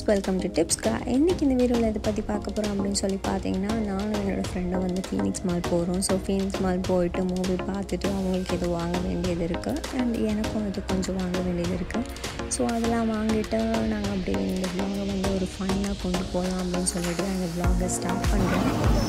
Guys, welcome to டிப்ஸ்கா. இன்றைக்கி இந்த வீடியோவில் எதை பற்றி பார்க்க போகிறோம் அப்படின்னு சொல்லி பார்த்தீங்கன்னா, நானும் என்னோடய ஃப்ரெண்டும் வந்து ஃபீனிக்ஸ் மால் போகிறோம். ஸோ ஃபீனிக்ஸ் மால் போயிட்டு மூவி பார்த்துட்டு அவங்களுக்கு எதுவும் வாங்க வேண்டியது இருக்குது அண்ட் எனக்கும் இது கொஞ்சம் வாங்க வேண்டியது இருக்குது. ஸோ அதெல்லாம் வாங்கிட்டு நாங்கள் அப்படியே இந்த vlog வந்து ஒரு ஃபன்னாக கொண்டு போகலாம் அப்படின்னு சொல்லிட்டு அந்த vlog ஸ்டார்ட் பண்ணுறோம்.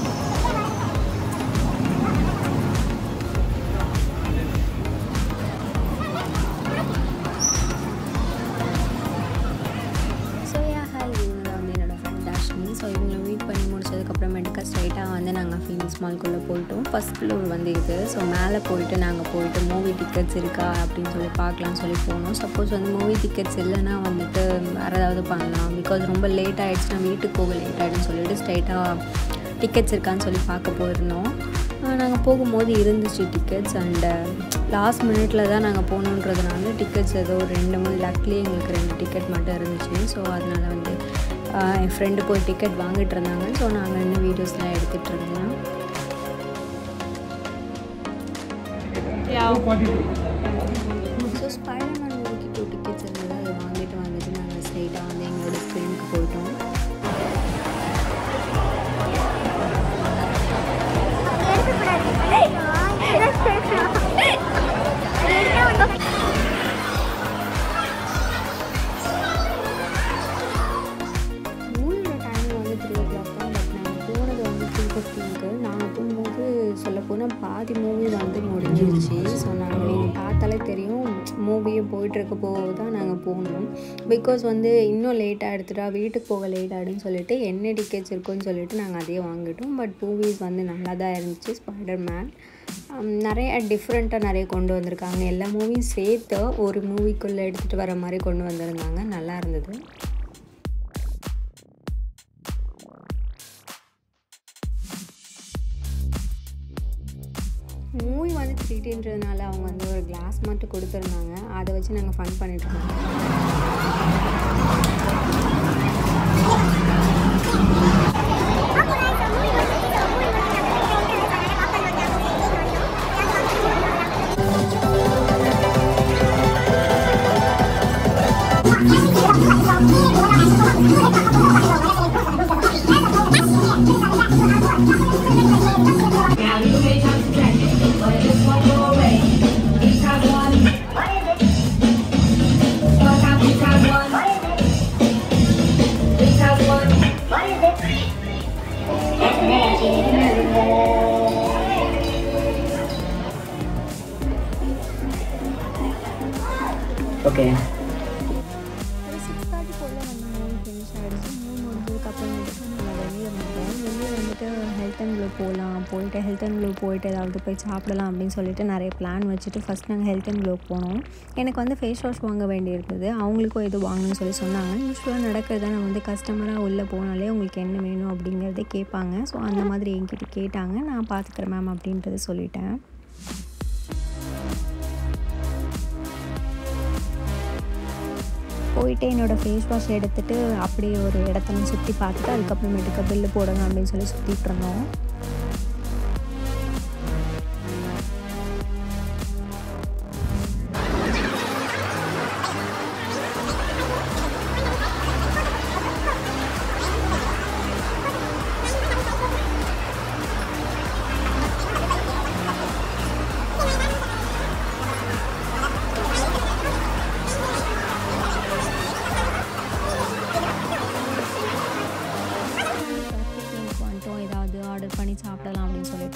ஸோ இவங்களை வெயிட் பண்ணி முடிச்சதுக்கப்புறமேட்டுக்கா ஸ்ட்ரைட்டாக வந்து நாங்கள் ஃபீனிக்ஸ் மால்குள்ளே போயிட்டோம். ஃபஸ்ட் ஃப்ளோர் வந்து இது. ஸோ மேலே போயிட்டு மூவி டிக்கெட்ஸ் இருக்கா அப்படின்னு சொல்லி பார்க்கலான்னு சொல்லி போனோம். சப்போஸ் வந்து மூவி டிக்கெட்ஸ் இல்லைன்னா வந்துட்டு வேறு ஏதாவது பண்ணலாம். பிகாஸ் ரொம்ப லேட் ஆகிடுச்சுன்னா வீட்டுக்கு போக லேட் ஆகிடுன்னு சொல்லிட்டு ஸ்ட்ரைட்டாக டிக்கெட்ஸ் இருக்கான்னு சொல்லி பார்க்க போயிருந்தோம். நாங்கள் போகும்போது இருந்துச்சு டிக்கெட்ஸ் அண்டு லாஸ்ட் மினிட்ல தான் நாங்கள் போகணுன்றதுனால டிக்கெட்ஸ் ஏதோ 2 லக்லி எங்களுக்கு 2 டிக்கெட் மட்டும் இருந்துச்சு. ஸோ அதனால் வந்து என் ஃப்ரெண்டு போய் டிக்கெட் வாங்கிட்டு இருந்தாங்க. ஸோ நாங்கள் இன்னும் வீடியோஸ்லாம் எடுத்துகிட்டு இருந்தோம். ஸோ ஸ்பைடர்மேன் மூவிக்கு 2 டிக்கெட்ஸ் இருந்தது. அதை வாங்கிட்டு வந்துட்டு நாங்கள் ஸ்ட்ரெயிட்டாக வந்து எங்களோட ஸ்க்ரீனுக்கு போயிட்டோம். சொல்லப்போனால் பாதி மூவி வந்து முடிஞ்சிருச்சு. ஸோ நாங்கள் நீங்கள் பார்த்தாலே தெரியும் மூவியே போயிட்டுருக்க போது தான் நாங்கள் போகணும். பிகாஸ் வந்து இன்னும் லேட்டாக எடுத்துட்டா வீட்டுக்கு போக லேட் ஆகிடுன்னு சொல்லிட்டு என்ன டிக்கெட்ஸ் இருக்குன்னு சொல்லிட்டு நாங்கள் அதையே வாங்கிட்டோம். பட் மூவிஸ் வந்து நல்லா தான் இருந்துச்சு. ஸ்பைடர்மேன் நிறைய டிஃப்ரெண்ட்டாக நிறைய கொண்டு வந்திருக்காங்க. எல்லா மூவியும் சேர்த்து ஒரு மூவிக்குள்ளே எடுத்துகிட்டு வர மாதிரி கொண்டு வந்திருந்தாங்க. நல்லா இருந்தது. மூவி வந்து 3Dன்றதுனால அவங்க வந்து ஒரு கிளாஸ் மட்டும் கொடுத்துருந்தாங்க. அதை வச்சு நாங்கள் ஃபன் பண்ணிட்டு இருந்தோம். ஓகே, ஒரு 6:30 போல் வந்து மூவி ஃபினிஷ் ஆகிடுச்சு. மூவி முடிஞ்சதுக்கப்புறமேட்டுக்கு நாங்கள் வெளியே வந்துட்டு ஹெல்த் அண்ட் க்ளோ போயிட்டு ஏதாவது போய் சாப்பிடலாம் அப்படின்னு சொல்லிட்டு நிறைய பிளான் வச்சுட்டு ஃபஸ்ட் நாங்கள் ஹெல்த் அண்ட் க்ளோ போனோம். எனக்கு வந்து ஃபேஸ் வாஷ் வாங்க வேண்டியிருக்குது. அவங்களுக்கும் எதுவும் வாங்கணும்னு சொல்லி சொன்னாங்க. யூஸ்வலாக நடக்கிறது தான் வந்து கஸ்டமராக உள்ளே போனாலே உங்களுக்கு என்ன வேணும் அப்படிங்கிறதே கேட்பாங்க. ஸோ அந்த மாதிரி என்கிட்ட கேட்டாங்க. நான் பார்த்துக்கிறேன் மேம் அப்படின்றது சொல்லிட்டேன். போயிட்டு என்னோடய ஃபேஸ் வாஷ் எடுத்துகிட்டு அப்படியே ஒரு இடத்துல சுற்றி பார்த்துட்டு அதுக்கப்புறமேட்டுக்கு பில்லு போடணும் அப்படின்னு சொல்லி சுற்றிட்டு இருந்தோம். ஆர்டர் பண்ணி சாப்பிடலாம் அப்படின்னு சொல்லிட்டு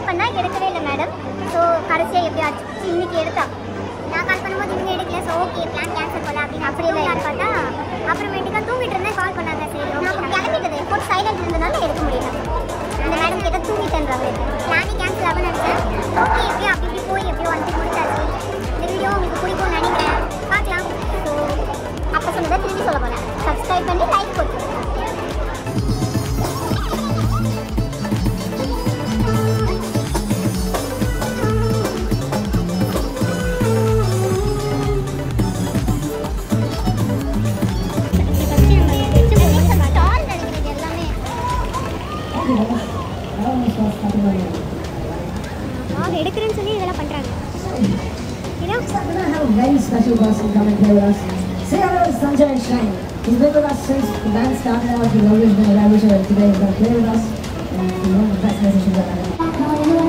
பண்ணால் எடுக்கவே இல்லை மேடம். ஸோ கடைசியாக எப்படியாச்சும் இன்னைக்கு எடுத்தா நான் கால் பண்ணும்போது இவங்க எடுக்கல. ஸோ ஓகே பிளான் கேன்சல் போல அப்படின்னு அப்படி இல்லை யார் பார்த்தா அப்புறமேட்டுக்கா தூங்கிட்டு இருந்தேன் கால் பண்ணாங்க. சரி நான் கிளம்பிட்டது ஃபோன் சைலண்ட் இருந்ததுனால எடுக்க முடியல. அந்த மேடம் கிட்ட தூங்கிட்டேன்றாங்க. பிளானே கேன்சல் ஆகும்னு நினச்சேன். ஓகே எப்படியோ அப்படி இப்படி போய் எப்படியோ வந்து முடிச்சாச்சு. இந்த வீடியோ உங்களுக்கு பிடிக்கும்னு நினைக்கிறேன். பார்க்கலாம். ஸோ அப்போ சொன்னதை திரும்பி சொல்ல போகிறேன். சப்ஸ்கிரைப் பண்ணி லைக் போட்டு எடுக்கிறேன்னு சொல்லி இதெல்லாம் பண்ணுறாங்க. Very special person come and play with us. Say hello to Sunshine Shine. He's been with us since the band started out. He's always been a ravishing, and today he's going to play with us. And he's one of the best musicians I've ever met.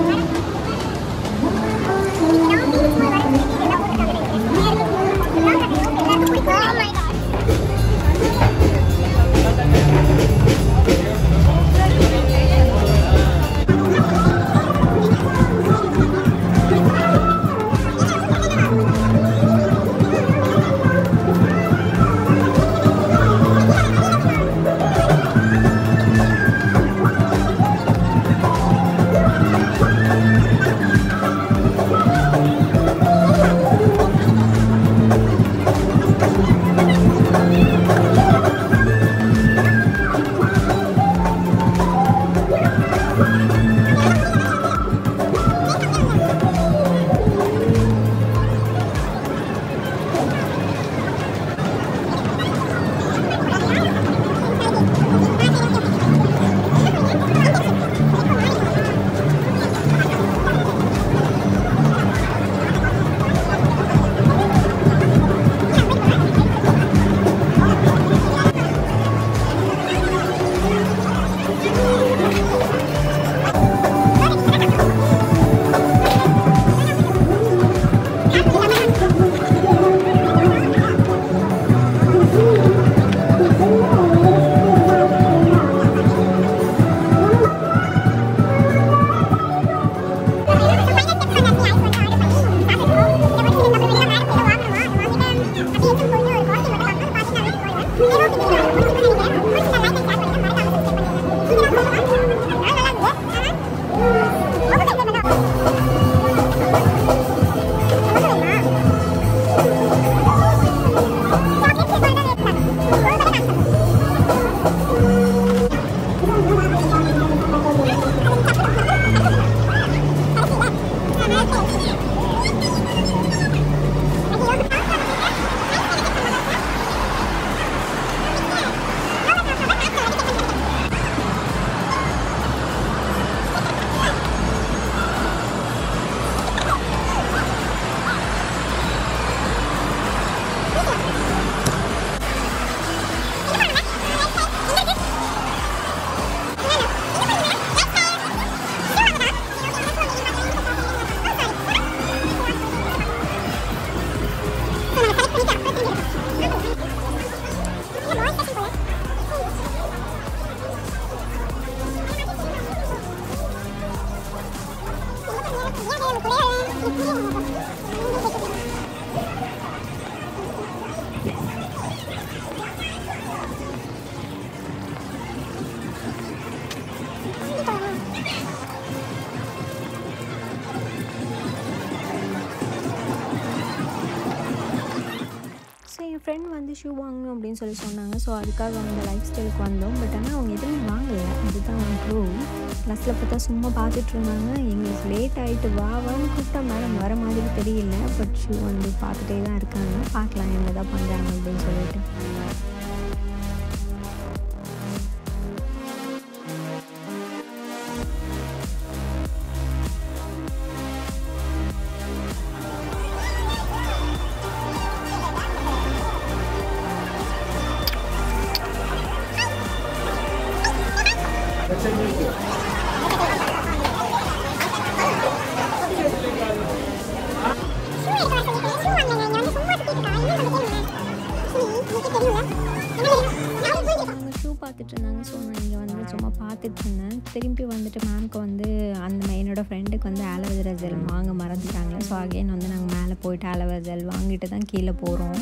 என் friend வந்து shoe வாங்கணும் அப்படின்னு சொல்லி சொன்னாங்க. So அதுக்காக அவங்க life ஸ்டைலுக்கு வந்தோம். பட் ஆனால் அவங்க எதுவுமே வாங்கலை. அதுதான் ப்ரோ கிளாஸில் பார்த்தா சும்மா பார்த்துட்டு இருந்தாங்க. எங்களுக்கு லேட் ஆகிட்டு வான்னு கூப்பிட்டா மேடம் வர மாதிரி தெரியல. பட் ஷூ வந்து பார்த்துட்டே தான் இருக்காங்க. பார்க்கலாம் என்ன தான் பண்ணுறாங்க அப்படின்னு சொல்லிட்டு. ஷூ எடுக்க வர சொல்லிட்டு ஷூ வாங்கினேன். இங்கே வந்து சும்மா சுற்றிட்டு இருக்கான். என்ன பண்ணுறேன்? ஷூ தெரியும்ல. என்னோடய ஃப்ரெண்டுக்கு வந்து ஆலோவேரா ஜெல் வாங்க மறந்துட்டாங்க. ஸோ அகைன் வந்து நாங்கள் மேலே போயிட்டு ஆலோவேரா ஜெல் வாங்கிட்டு தான் கீழே போகிறோம்.